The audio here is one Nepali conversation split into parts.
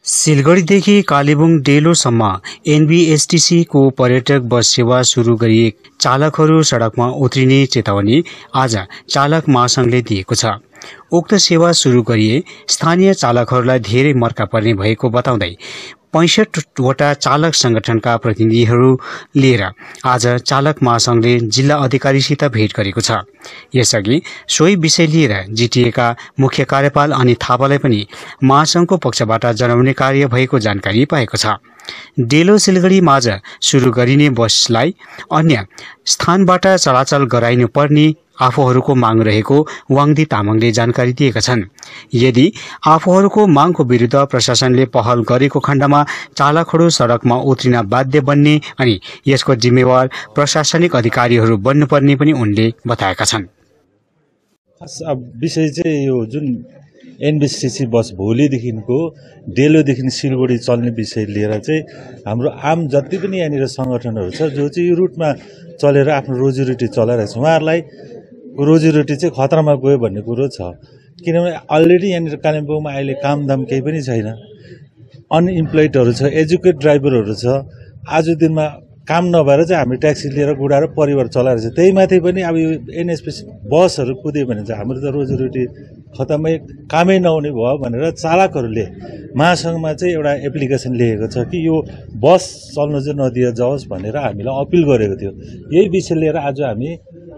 सिलगढीदेखि कालेबुङ डेलोसम्म एनबीएसटीसी को पर्यटक बस सेवा सुरु गरिए चालकहरू सडकमा उत्रिने चेतावनी आज चालक महासंघले दिएको छ। उक्त सेवा सुरु गरिए स्थानीय चालकहरूलाई धेरै मर्का पर्ने भएको बताउँदै 65 वटा चालक संगठनका प्रतिनिधिहरू लिएर आज चालक महासंघले जिल्ला अधिकारीसित भेट गरेको छ। यसअघि सोही विषय लिएर जीटीएका मुख्य कार्यपाल अनित थापालाई पनि महासंघको पक्षबाट जनाउने कार्य भएको जानकारी पाएको छ। डेलो सिलगढी माझ सुरु गरिने बसलाई अन्य स्थानबाट चलाचल गराइनु पर्ने आफूहरूको माग रहेको वाङदी तामाङले जानकारी दिएका छन्। यदि आफूहरूको मागको विरुद्ध प्रशासनले पहल गरेको खण्डमा चालकहरू सडकमा उत्रिन बाध्य बन्ने अनि यसको जिम्मेवार प्रशासनिक अधिकारीहरू बन्नुपर्ने पनि उनले बताएका छन्। विषय चाहिँ यो जुन एनबीएसटीसी बस भोलिदेखिको डेलोदेखि सिलगढी चल्ने विषय लिएर चाहिँ हाम्रो आम जति पनि यहाँनिर सङ्गठनहरू छ जो चाहिँ यो रुटमा चलेर आफ्नो रोजीरोटी चलाइरहेको छ उहाँहरूलाई रोजीरोटी चाहिँ खतरामा गयो भन्ने कुरो छ। किनभने अलरेडी यहाँनिर कालिम्पोङमा अहिले कामदाम केही पनि छैन, अनइम्प्लोइडहरू छ, एजुकेट ड्राइभरहरू छ। आज दिनमा काम नभएर चाहिँ हामी ट्याक्सी लिएर गुडाएर परिवार चलाएर छ। त्यही माथि पनि अब यो एनएसपी बसहरू कुद्यो भने चाहिँ हाम्रो त रोजीरोटी खतमै कामै नहुने भयो भनेर चालकहरूले महासंघमा चाहिँ एउटा एप्लिकेसन लेखेको छ कि यो बस चल्न चाहिँ नदिए जाओस् भनेर हामीलाई अपिल गरेको थियो। यही विषय लिएर आज हामी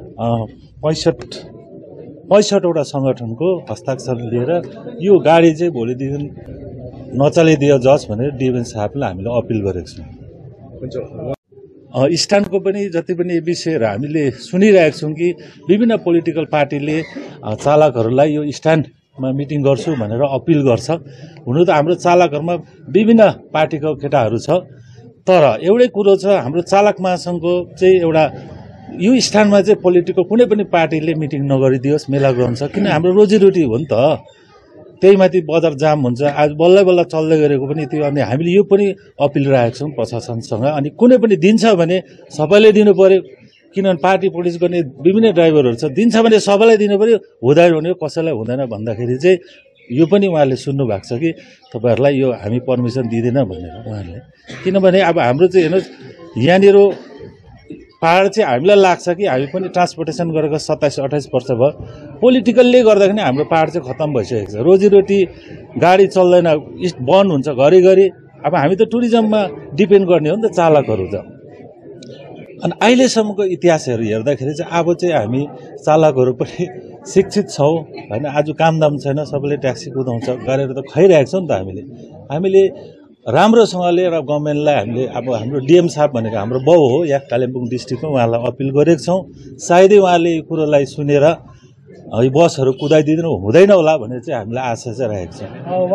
65 वटा सङ्गठनको हस्ताक्षर लिएर यो गाडी चाहिँ भोलिदेखि नचलाइदिए जाओस् भनेर डिएम साहबलाई हामीले अपिल गरेको छौँ। स्ट्यान्डको पनि जति पनि विषयहरू हामीले सुनिरहेको छौँ कि विभिन्न पोलिटिकल पार्टीले चालकहरूलाई यो स्ट्यान्डमा मिटिङ गर्छु भनेर अपिल गर्छ। हुनु त हाम्रो चालकहरूमा विभिन्न पार्टीको केटाहरू छ, तर एउटै कुरो छ, हाम्रो चालक महासंघको चाहिँ एउटा यो स्ट्यान्डमा चाहिँ पोलिटिकल कुनै पनि पार्टीले मिटिङ नगरिदियोस्, मेला ग्राउन्ड छ, किन हाम्रो रोजीरोटी हो नि त। त्यही माथि बजार जाम हुन्छ, आज बल्ल बल्ल चल्दै गरेको पनि त्यो। अनि हामीले यो पनि अपिल राखेको छौँ प्रशासनसँग। अनि कुनै पनि दिन्छ भने सबैले दिनु पर्यो, किनभने पार्टी पोलिटिक्स गर्ने विभिन्न ड्राइभरहरू छ, दिन्छ भने सबैलाई दिनु पर्यो, हुँदैन भने कसैलाई हुँदैन भन्दाखेरि चाहिँ यो पनि उहाँहरूले सुन्नु भएको छ कि तपाईँहरूलाई यो हामी पर्मिसन दिँदैन भनेर उहाँहरूले। किनभने अब हाम्रो चाहिँ हेर्नुहोस् यहाँनिर पहाड चाहिँ हामीलाई लाग्छ कि हामी पनि ट्रान्सपोर्टेसन गरेको 27-28 वर्ष भयो, पोलिटिकलले गर्दाखेरि हाम्रो पहाड चाहिँ खत्तम भइसकेको छ। रोजीरोटी गाडी चल्दैन, बन्द हुन्छ घरिघरि। अब हामी त टुरिज्ममा डिपेन्ड गर्ने हो नि त चालकहरू त। अनि अहिलेसम्मको इतिहासहरू हेर्दाखेरि चाहिँ अब चाहिँ हामी चालकहरू पनि शिक्षित छौँ होइन। आज कामदाम छैन, सबैले ट्याक्सी कुदाउँछ गरेर त खाइरहेको छौँ नि त। हामीले राम्रोसँगले र गभर्मेन्टलाई हामीले अब हाम्रो डिएम साहब भनेको हाम्रो बाउ हो यहाँ कालिम्पोङ डिस्ट्रिक्टमा, उहाँलाई अपिल गरेको छौँ। सायदै उहाँले यो कुरोलाई सुनेर यो बसहरू कुदाइदिनु हुँदैन होला भनेर चाहिँ हामीलाई आशा चाहिँ राखेको छ।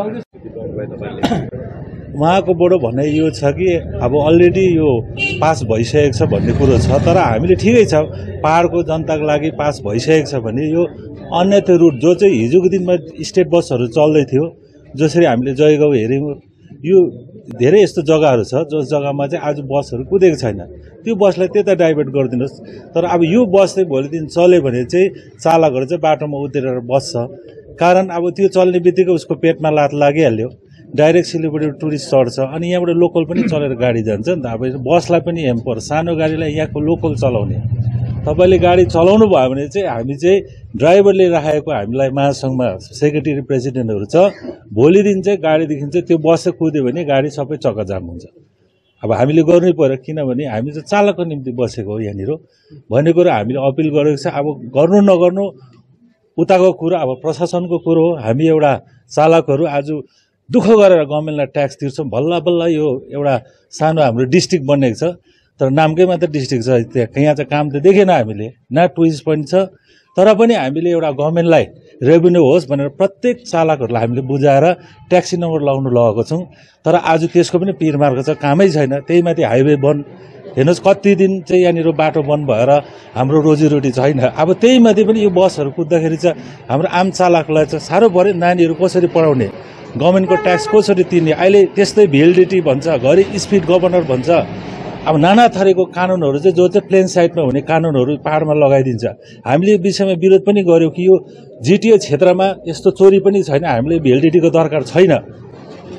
उहाँको बडो भनाइ यो छ कि अब अलरेडी यो पास भइसकेको छ भन्ने कुरो छ, तर हामीले ठिकै छ पहाडको जनताको लागि पास भइसकेको छ भने यो अन्यत्र रुट जो चाहिँ हिजोको दिनमा स्टेट बसहरू चल्दै थियो, जसरी हामीले जयगाउँ हेऱ्यौँ, यो धेरै यस्तो जग्गाहरू छ जो जग्गामा चाहिँ आज बसहरू कुदेको छैन, त्यो बसलाई त्यता डाइभर्ट गरिदिनुहोस्। तर अब यो बस चाहिँ भोलि दिन चल्यो भने चाहिँ चालकहरू चाहिँ बाटोमा उत्रेर बस्छ। कारण अब त्यो चल्ने बित्तिकै उसको पेटमा लात लागिहाल्यो, डाइरेक्ट सिलगढी टुरिस्ट चढ्छ, अनि यहाँबाट लोकल पनि चलेर गाडी जान्छ नि त। अब बसलाई पनि हेम्पर, सानो गाडीलाई यहाँको लोकल चलाउने। तपाईँले गाडी चलाउनु भयो भने चाहिँ हामी चाहिँ ड्राइभरले राखेको हामीलाई महासंघमा सेक्रेटरी प्रेसिडेन्टहरू छ, भोलि दिन चाहिँ गाडीदेखि चाहिँ त्यो बस कुद्यो भने गाडी सबै चक्काजाम हुन्छ। अब हामीले गर्नै पर्यो, किनभने हामी चाहिँ चालकको निम्ति बसेको हो यहाँनिर भन्ने कुरो हामीले अपिल गरेको छ। अब गर्नु नगर्नु उताको कुरो, अब प्रशासनको कुरो हो। हामी एउटा चालकहरू आज दुःख गरेर गभर्मेन्टलाई ट्याक्स तिर्छौँ, बल्ल बल्ल यो एउटा सानो हाम्रो डिस्ट्रिक्ट बनेको छ, तर नामकै मात्र डिस्ट्रिक्ट छ। यहाँ चाहिँ काम त देखेन हामीले, न टुरिस्ट पोइन्ट छ, तर पनि हामीले एउटा गभर्मेन्टलाई रेभेन्यू होस् भनेर प्रत्येक चालकहरूलाई हामीले बुझाएर ट्याक्सी नम्बर लगाउनु लगेको छौँ। तर आज त्यसको पनि पिरमार्ग छ, कामै छैन। त्यही माथि हाइवे बन्द, हेर्नुहोस् कति दिन चाहिँ यहाँनिर बाटो बन्द भएर हाम्रो रोजीरोटी छैन। अब त्यही माथि पनि यो बसहरू कुद्दाखेरि चाहिँ हाम्रो आम चालकलाई चाहिँ साह्रो पऱ्यो। नानीहरू कसरी पढाउने, गभर्मेन्टको ट्याक्स कसरी तिर्ने, अहिले त्यस्तै भेलिडिटी भन्छ, घरि स्पिड गभर्नर भन्छ। अब नाना थरीको कानुनहरू चाहिँ जो चाहिँ प्लेन साइडमा हुने कानुनहरू पहाडमा लगाइदिन्छ। हामीले यो विषयमा विरोध पनि गर्यौँ कि यो जिटिए क्षेत्रमा यस्तो चोरी पनि छैन, हामीले भेलिडिटीको दरकार छैन।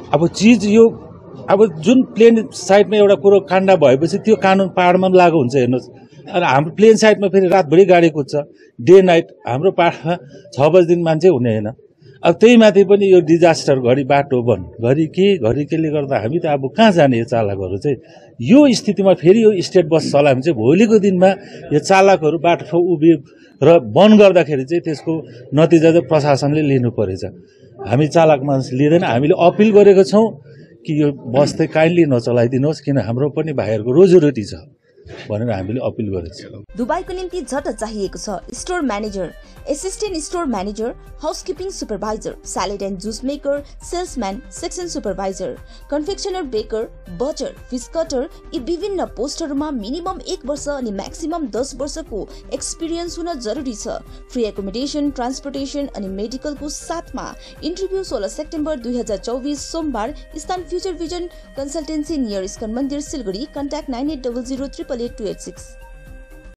अब चिज यो अब जुन प्लेन साइडमा एउटा कुरो काण्ड भएपछि त्यो कानुन पहाडमा पनि लागू हुन्छ हेर्नुहोस्। अनि हाम्रो प्लेन साइडमा फेरि रातभरि गाडी कुद्छ, डे नाइट। हाम्रो पहाडमा 6 बजेदेखि मान्छे हुने होइन। अब त्यही माथि पनि यो डिजास्टर, घरि बाटो बन्द, घरि केले गर्दा हामी त अब कहाँ जाने? यो चालकहरू चाहिँ यो स्थितिमा फेरि यो स्टेट बस चलायो भने चाहिँ भोलिको दिनमा यो चालकहरू बाटो उभिए र बन्द गर्दाखेरि चाहिँ त्यसको नतिजा चाहिँ प्रशासनले लिनु परेछ। हामी चालक मान्छे लिँदैन। हामीले अपिल गरेको छौँ कि यो बस चाहिँ काइन्डली नचलाइदिनुहोस्, किन हाम्रो पनि भाइहरूको रोजीरोटी छ भनेर हामीले अपिल गरेको छौँ। दुबईको निम्ति झट चाहिएको छ store manager, assistant store manager, housekeeping supervisor, salad and juice maker, salesman, section supervisor, confectioner baker, butter, fish cutter यी विभिन्न पोस्टहरूमा मिनिमम 1 वर्ष अनि म्याक्सिमम 10 वर्षको एक्सपिरियन्स हुन जरुरी छ। फ्री एकोमोडेसन, ट्रान्सपोर्टेसन अनि मेडिकलको साथमा। इन्टरभ्यू 16 सेप्टेम्बर 2024 सोमबार। स्थान future vision consultancy near ISKCON मन्दिर सिलगढी। कन्ट्याक्ट 9800 888 286।